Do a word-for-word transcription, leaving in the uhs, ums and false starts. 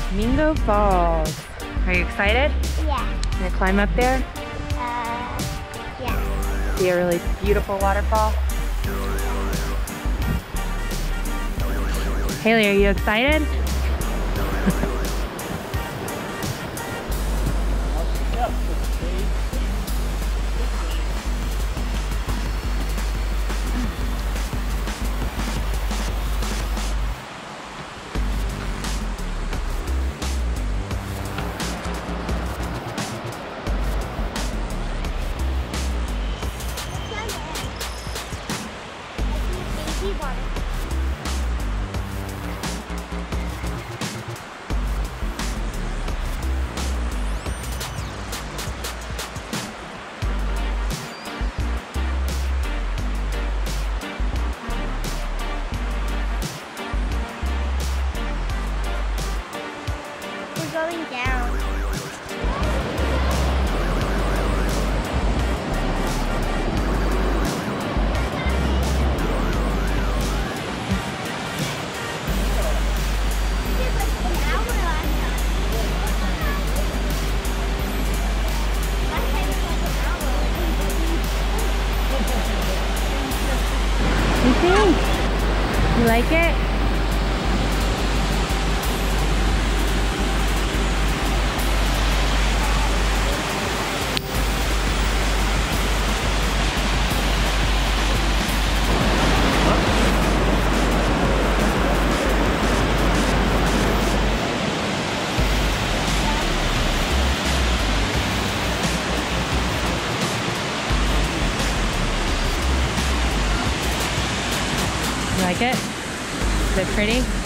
Mingo Falls. Are you excited? Yeah. Gonna climb up there? Uh, yeah. See a really beautiful waterfall? Haley, are you excited? We're going down. You think? You like it? You like it? Is it pretty?